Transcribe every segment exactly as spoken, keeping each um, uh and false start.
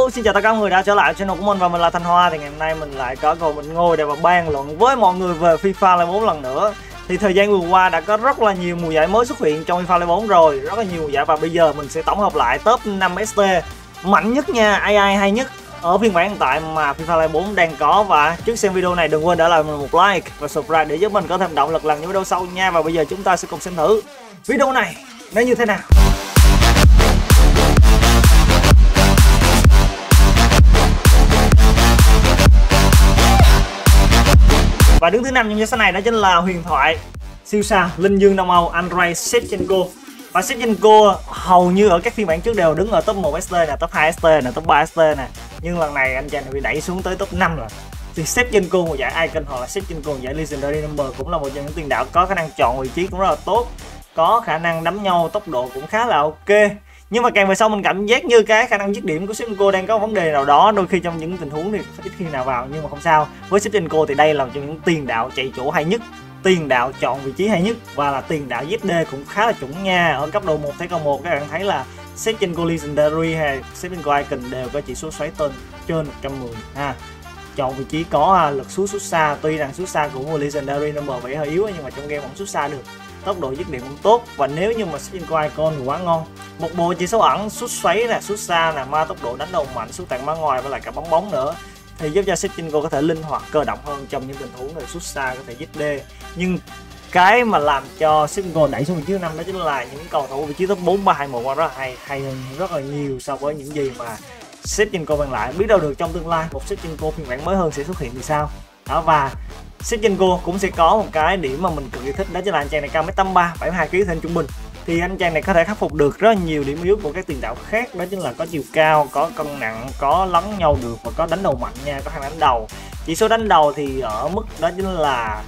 Hello, xin chào tất cả mọi người đã trở lại channel của mình và mình là Thanh Hoa. Thì ngày hôm nay mình lại có cơ hội mình ngồi để mà bàn luận với mọi người về FIFA Live bốn lần nữa. Thì thời gian vừa qua đã có rất là nhiều mùa giải mới xuất hiện trong FIFA Live bốn rồi, rất là nhiều mùa giải, và bây giờ mình sẽ tổng hợp lại top năm ét tê mạnh nhất nha, a i hay nhất ở phiên bản hiện tại mà FIFA Live bốn đang có. Và trước xem video này đừng quên để lại mình một like và subscribe để giúp mình có thêm động lực làm những video sau nha. Và bây giờ chúng ta sẽ cùng xem thử video này nó như thế nào. Và đứng thứ năm trong danh sách này đó chính là huyền thoại siêu sao linh dương Đông Âu Andrei Shevchenko. Và Shevchenko hầu như ở các phiên bản trước đều đứng ở top một ét tê nè, top hai ét tê nè, top ba ét tê nè, nhưng lần này anh chàng này bị đẩy xuống tới top năm rồi. Thì Shevchenko một giải icon hoặc là Shevchenko một giải legendary number cũng là một trong những tiền đạo có khả năng chọn vị trí cũng rất là tốt, có khả năng đấm nhau, tốc độ cũng khá là ok. Nhưng mà càng về sau mình cảm giác như cái khả năng dứt điểm của Shevchenko đang có vấn đề nào đó, đôi khi trong những tình huống thì ít khi nào vào, nhưng mà không sao. Với Shevchenko thì đây là một trong những tiền đạo chạy chỗ hay nhất, tiền đạo chọn vị trí hay nhất, và là tiền đạo giết đê cũng khá là chuẩn nha. Ở cấp độ một thế cộng một các bạn thấy là Shevchenko Legendary hay Shevchenko Icon đều có chỉ số xoáy tên trên một trăm mười ha. Chọn vị trí có lực sút sút xa, tuy rằng sút xa của một Legendary number vậy hơi yếu nhưng mà trong game vẫn sút xa được. Tốc độ dứt điểm cũng tốt, và nếu như mà Shevchenko Icon thì quá ngon. Một bộ chỉ số ẩn, sút xoáy nè, sút xa nè, ma tốc độ đánh đầu mạnh, sút tạt má ngoài và lại cả bóng bóng nữa, thì giúp cho Shevchenko có thể linh hoạt cơ động hơn trong những tình huống này sút xa có thể dứt đê. Nhưng cái mà làm cho Shevchenko đẩy xuống vị trí thứ năm đó chính là những cầu thủ vị trí top bốn ba hai một rất là hay, hay hơn rất là nhiều so với những gì mà Shevchenko mang lại. Biết đâu được trong tương lai một Shevchenko phiên bản mới hơn sẽ xuất hiện thì sao đó. Và Shevchenko cũng sẽ có một cái điểm mà mình cực kỳ thích, đó chính là anh chàng này cao một mét tám mươi ba, bảy mươi hai ki lô gam trên trung bình. Thì anh chàng này có thể khắc phục được rất nhiều điểm yếu của các tiền đạo khác, đó chính là có chiều cao, có cân nặng, có lấn nhau được và có đánh đầu mạnh nha, có khả năng đánh đầu. Chỉ số đánh đầu thì ở mức đó chính là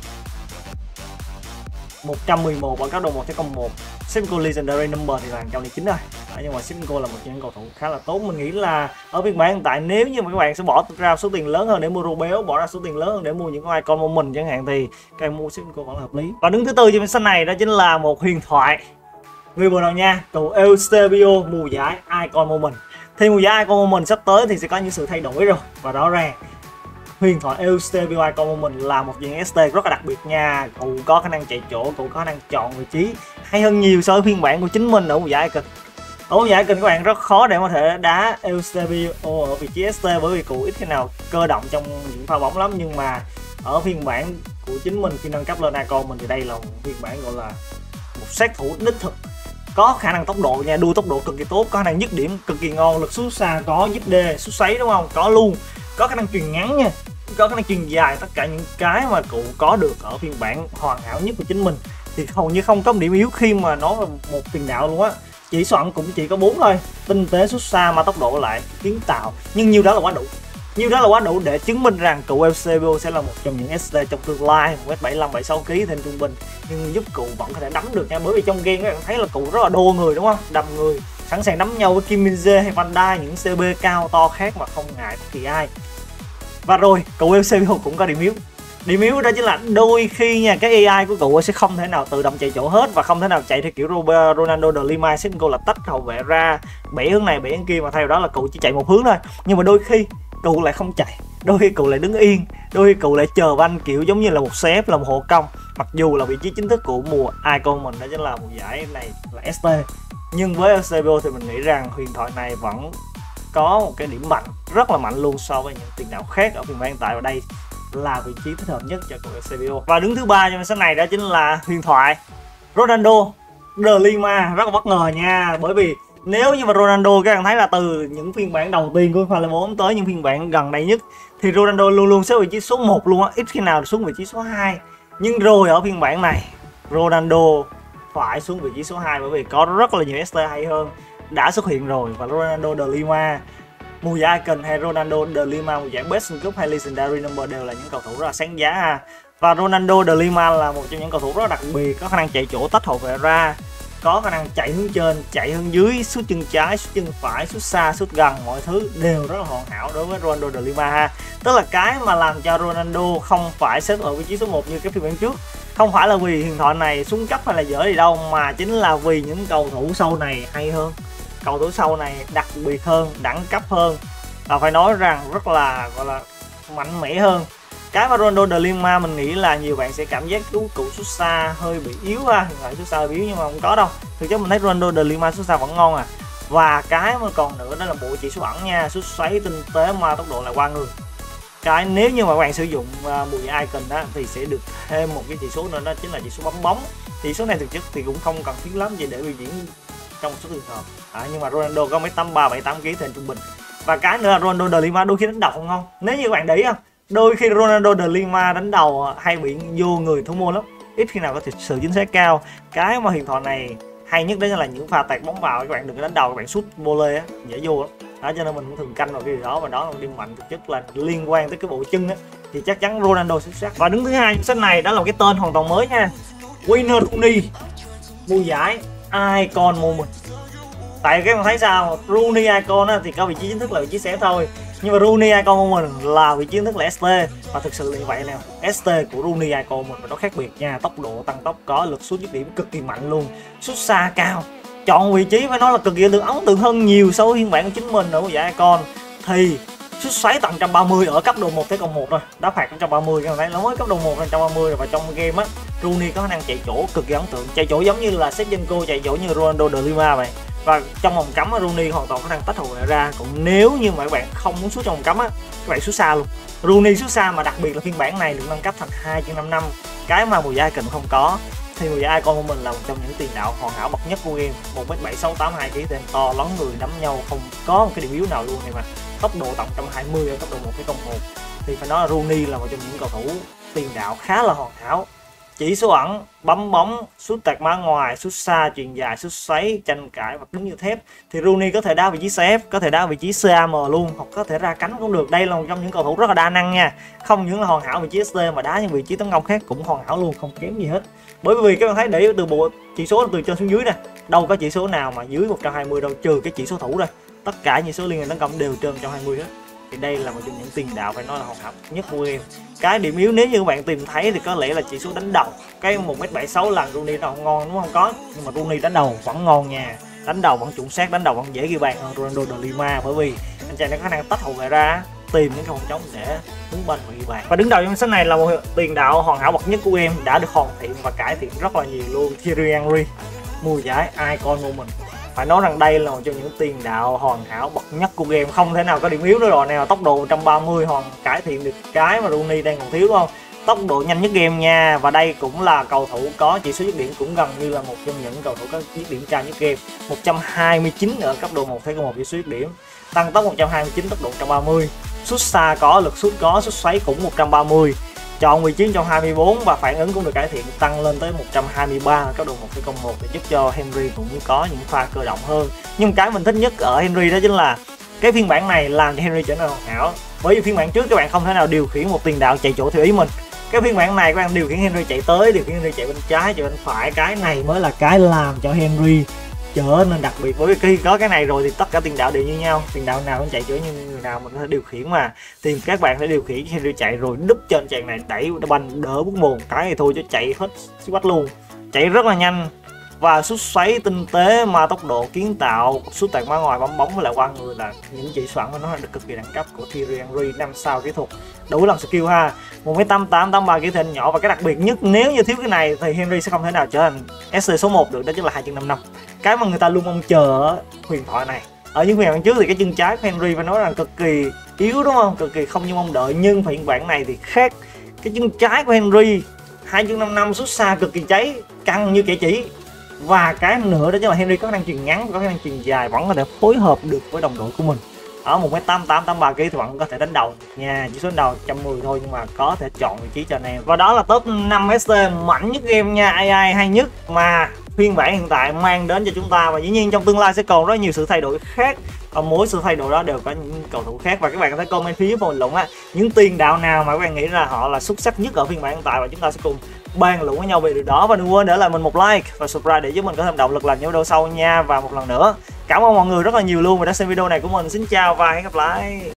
một trăm mười một ở cấp độ một thế cộng một. Shevchenko Legendary number thì là một trăm lẻ chín rồi. Đó, nhưng mà Shevchenko là một trong những cầu thủ khá là tốt. Mình nghĩ là ở phiên bản hiện tại nếu như mà các bạn sẽ bỏ ra số tiền lớn hơn để mua Robéo, bỏ ra số tiền lớn hơn để mua những con icon của mình chẳng hạn, thì các em mua Shevchenko vẫn là hợp lý. Và đứng thứ tư trên danh sách này đó chính là một huyền thoại người Bồ Đào Nha, cậu Eusebio mùa giải Icon Moment. Thì mùa giải Icon Moment sắp tới thì sẽ có những sự thay đổi rồi, và rõ ràng huyền thoại Eusebio Icon Moment là một dạng ét tê rất là đặc biệt nha. Cậu có khả năng chạy chỗ, cậu có khả năng chọn vị trí hay hơn nhiều so với phiên bản của chính mình ở mùa giải Icon. Ở mùa giải Icon các bạn rất khó để có thể đá Eusebio ở vị trí ét tê, bởi vì cậu ít khi nào cơ động trong những pha bóng lắm. Nhưng mà ở phiên bản của chính mình khi nâng cấp lên Icon mình thì đây là một phiên bản gọi là một sát thủ đích thực, có khả năng tốc độ nha, đua tốc độ cực kỳ tốt, có khả năng dứt điểm cực kỳ ngon, lực sút xa có, dứt đê, sút xoáy đúng không, có luôn, có khả năng chuyền ngắn nha, có khả năng chuyền dài, tất cả những cái mà cụ có được ở phiên bản hoàn hảo nhất của chính mình thì hầu như không có điểm yếu khi mà nói về một tiền đạo luôn á. Chỉ soạn cũng chỉ có bốn thôi, tinh tế, sút xa, mà tốc độ lại, kiến tạo, nhưng nhiêu đó là quá đủ. Nhiêu đó là quá đủ để chứng minh rằng cậu Eusebio sẽ là một trong những ét tê trong tương lai, một mét bảy mươi lăm, bảy mươi sáu ki lô gam thêm trung bình, nhưng giúp cụ vẫn có thể đấm được nha. Bởi vì trong game các bạn thấy là cụ rất là đô người đúng không, đầm người, sẵn sàng đấm nhau với Kim Min Jae hay Van Dijk, những xê bê cao to khác mà không ngại bất kỳ ai. Và rồi cậu Eusebio cũng có điểm yếu. Điểm yếu đó chính là đôi khi nha, cái a i của cậu sẽ không thể nào tự động chạy chỗ hết, và không thể nào chạy theo kiểu Ronaldo de Lima. Shevchenko là tách hậu vệ ra, bẻ hướng này bẻ hướng kia, mà thay vào đó là cậu chỉ chạy một hướng thôi. Nhưng mà đôi khi cậu lại không chạy, đôi khi cậu lại đứng yên, đôi khi cậu lại chờ banh kiểu giống như là một xê ép, là một hộ công. Mặc dù là vị trí chính thức của mùa Icon mình đó chính là mùa giải này là ét tê, nhưng với Eusebio thì mình nghĩ rằng huyền thoại này vẫn có một cái điểm mạnh, rất là mạnh luôn so với những tiền đạo khác ở phiên bản hiện tại, và đây là vị trí thích hợp nhất cho cậu Eusebio. Và đứng thứ ba trong sách này đó chính là huyền thoại Ronaldo de Lima. Rất là bất ngờ nha, bởi vì nếu như mà Ronaldo các bạn thấy là từ những phiên bản đầu tiên của FIFA Live bốn tới những phiên bản gần đây nhất thì Ronaldo luôn luôn xếp vị trí số một luôn á, ít khi nào xuống vị trí số hai. Nhưng rồi ở phiên bản này Ronaldo phải xuống vị trí số hai, bởi vì có rất là nhiều ét tê hay hơn đã xuất hiện rồi. Và Ronaldo de Lima mùa giải Icon hay Ronaldo de Lima mùa giải Best Cup hay Legendary number đều là những cầu thủ rất là sáng giá ha. Và Ronaldo de Lima là một trong những cầu thủ rất là đặc biệt, có khả năng chạy chỗ, tách hậu vệ ra, có khả năng chạy hướng trên, chạy hướng dưới, sút chân trái, sút chân phải, sút xa, sút gần, mọi thứ đều rất là hoàn hảo đối với Ronaldo de Lima ha. Tức là cái mà làm cho Ronaldo không phải xếp ở vị trí số một như cái phiên bản trước, không phải là vì huyền thoại này xuống cấp hay là dở gì đâu, mà chính là vì những cầu thủ sau này hay hơn, cầu thủ sau này đặc biệt hơn, đẳng cấp hơn, và phải nói rằng rất là gọi là mạnh mẽ hơn. Cái mà Ronaldo de Lima mình nghĩ là nhiều bạn sẽ cảm giác cứu cụ xuất xa hơi bị yếu ha, hiện tại xuất xa hơi bị yếu nhưng mà không có đâu. Thực chất mình thấy Ronaldo de Lima xuất xa vẫn ngon à. Và cái mà còn nữa đó là bộ chỉ số ẩn nha, sút xoáy, tinh tế, ma, tốc độ là qua người. Cái nếu như mà các bạn sử dụng uh, mùi icon đó thì sẽ được thêm một cái chỉ số nữa, đó chính là chỉ số bấm bóng. Chỉ số này thực chất thì cũng không cần thiết lắm chỉ để biểu diễn trong một số trường hợp. À, nhưng mà Ronaldo có mấy tám ba bảy tám ký trên trung bình. Và cái nữa là Ronaldo de Lima đôi khi đánh đầu không ngon. Nếu như các bạn để ý không, đôi khi Ronaldo de Lima đánh đầu hay bị vô người thủ môn lắm, ít khi nào có sự chính xác cao. Cái mà huyền thoại này hay nhất đó là những pha tạt bóng vào, các bạn đừng có đánh đầu, các bạn sút volley á, dễ vô lắm. Đó, cho nên mình cũng thường canh vào cái điều đó, và đó là một điểm mạnh thực chất là liên quan tới cái bộ chân á, thì chắc chắn Ronaldo xuất sắc. Và đứng thứ hai trong sách này đó là một cái tên hoàn toàn mới nha, Wayne Rooney, mùa giải Icon Moment. Tại các bạn thấy sao, Rooney Icon á, thì có vị trí chính thức là vị trí xé thôi, nhưng mà Rooney Icon Moment là vị trí chính thức là ét tê, và thực sự là như vậy nè. ét tê của Rooney Icon Moment nó khác biệt nha, tốc độ tăng tốc có, lực sút dứt điểm cực kỳ mạnh luôn, sút xa cao, chọn vị trí phải nói là cực kỳ ấn tượng hơn nhiều so với phiên bản của chính mình ở mùa giải Icon. Thì sút xoáy tầm một trăm ba mươi ở cấp độ một thế cộng một rồi, đá phạt một trăm ba mươi, các bạn thấy nó mới cấp độ một một trăm ba mươi rồi. Và trong game á, Rooney có khả năng chạy chỗ cực kỳ ấn tượng, chạy chỗ giống như là Shevchenko chạy chỗ như Ronaldo de Lima vậy. Và trong vòng cấm á, Rooney hoàn toàn có khả năng tách hậu vệ ra. Còn nếu như mà các bạn không muốn sút trong vòng cấm á, các bạn sút xa luôn. Rooney sút xa, mà đặc biệt là phiên bản này được nâng cấp thành hai trên năm năm, cái mà mùa giải Icon không có. Thì mùa giải Icon của mình là một trong những tiền đạo hoàn hảo bậc nhất của game, một mét bảy sáu tám hai ký, tên to lấn người đấm nhau không có một cái điểm yếu nào luôn này mà. Tốc độ tầm một trăm hai mươi ở cấp độ một thế cộng một, thì phải nói là Rooney là một trong những cầu thủ tiền đạo khá là hoàn hảo. Chỉ số ẩn, bấm bóng, sút tạt má ngoài, sút xa, chuyền dài, sút xoáy, tranh cãi và cứng như thép. Thì Rooney có thể đá vị trí xê ép, có thể đá vị trí xê a em luôn, hoặc có thể ra cánh cũng được. Đây là một trong những cầu thủ rất là đa năng nha. Không những là hoàn hảo vị trí ét tê mà đá những vị trí tấn công khác cũng hoàn hảo luôn, không kém gì hết. Bởi vì các bạn thấy để từ bộ chỉ số từ trên xuống dưới nè, đâu có chỉ số nào mà dưới một trăm hai mươi đâu, trừ cái chỉ số thủ đây. Tất cả những số liên hệ tấn công đều trên một trăm hai mươi hết. Thì đây là một trong những tiền đạo phải nói là hoàn hảo nhất của game. Cái điểm yếu nếu như các bạn tìm thấy thì có lẽ là chỉ số đánh đầu. Cái một mét bảy sáu lần Rooney nó không ngon đúng không, có, nhưng mà Rooney đánh đầu vẫn ngon nha, đánh đầu vẫn chuẩn xác, đánh đầu vẫn dễ ghi bàn hơn Ronaldo de Lima, bởi vì anh chàng nó có khả năng tách hậu vệ ra, tìm những cái khoảng trống để muốn bên và ghi bàn. Và đứng đầu trong sách này là một tiền đạo hoàn hảo bậc nhất của game, đã được hoàn thiện và cải thiện rất là nhiều luôn, Thierry Henry, mùa giải Icon Moment. Phải nói rằng đây là một trong những tiền đạo hoàn hảo bậc nhất của game, không thể nào có điểm yếu nữa rồi nè. Tốc độ một trăm ba mươi hoàn cải thiện được cái mà Rooney đang còn thiếu đúng không? Tốc độ nhanh nhất game nha, và đây cũng là cầu thủ có chỉ số dứt điểm cũng gần như là một trong những cầu thủ có dứt điểm cao nhất game, một trăm hai mươi chín ở cấp độ một thế cộng một chỉ số dứt điểm, tăng tốc một trăm hai mươi chín, tốc độ một trăm ba mươi, sút xa có, lực sút có, sút xoáy cũng một trăm ba mươi, chọn vị trí một trăm hai mươi bốn và phản ứng cũng được cải thiện, tăng lên tới một trăm hai mươi ba cấp độ một thế cộng một để giúp cho Henry cũng có những pha cơ động hơn. Nhưng cái mình thích nhất ở Henry đó chính là cái phiên bản này làm cho Henry trở nên hoàn hảo. Bởi vì phiên bản trước các bạn không thể nào điều khiển một tiền đạo chạy chỗ theo ý mình. Cái phiên bản này các bạn điều khiển Henry chạy tới, điều khiển Henry chạy bên trái, chạy bên phải. Cái này mới là cái làm cho Henry trở nên đặc biệt, bởi vì khi có cái này rồi thì tất cả tiền đạo đều như nhau, tiền đạo nào cũng chạy chỗ như người nào mình có thể điều khiển mà. Thì các bạn phải điều khiển Henry chạy rồi đúp trên chàng này, đẩy banh đỡ bút mồm cái thì thôi chứ chạy hết quách luôn, chạy rất là nhanh và sút xoáy tinh tế, mà tốc độ, kiến tạo, sút tạt má ngoài, bấm bóng với lại qua người là những chỉ soạn của nó là cực kỳ đẳng cấp của Thierry Henry, năm sao kỹ thuật, đủ làm skill ha. một mét tám tám, tám ba kỹ thuật nhỏ, và cái đặc biệt nhất nếu như thiếu cái này thì Henry sẽ không thể nào trở thành ét xê số một được, đó chính là hai chân năm năm. Cái mà người ta luôn mong chờ ở huyền thoại này. Ở những phiên bản trước thì cái chân trái của Henry phải nói là cực kỳ yếu đúng không, cực kỳ không như mong đợi, nhưng phiên bản này thì khác. Cái chân trái của Henry hai chân năm năm, sút xa cực kỳ cháy, căng như kẻ chỉ. Và cái nữa đó chính là Henry có khả năng chuyền ngắn, có khả năng chuyền dài, vẫn có thể phối hợp được với đồng đội của mình. Ở một mét tám tám, tám ba ký thì vẫn có thể đánh đầu nha, chỉ số đánh đầu một trăm mười thôi, nhưng mà có thể chọn vị trí cho anh em. Và đó là top năm ét tê mạnh nhất game nha, a i hay nhất mà phiên bản hiện tại mang đến cho chúng ta. Và dĩ nhiên trong tương lai sẽ còn rất nhiều sự thay đổi khác, và mỗi sự thay đổi đó đều có những cầu thủ khác. Và các bạn có thể comment phía dưới phần bình luận á, những tiền đạo nào mà các bạn nghĩ là họ là xuất sắc nhất ở phiên bản hiện tại, và chúng ta sẽ cùng bàn luận với nhau về điều đó. Và đừng quên để lại mình một like và subscribe để giúp mình có thêm động lực làm những video sau nha. Và một lần nữa cảm ơn mọi người rất là nhiều luôn vì đã xem video này của mình. Xin chào và hẹn gặp lại.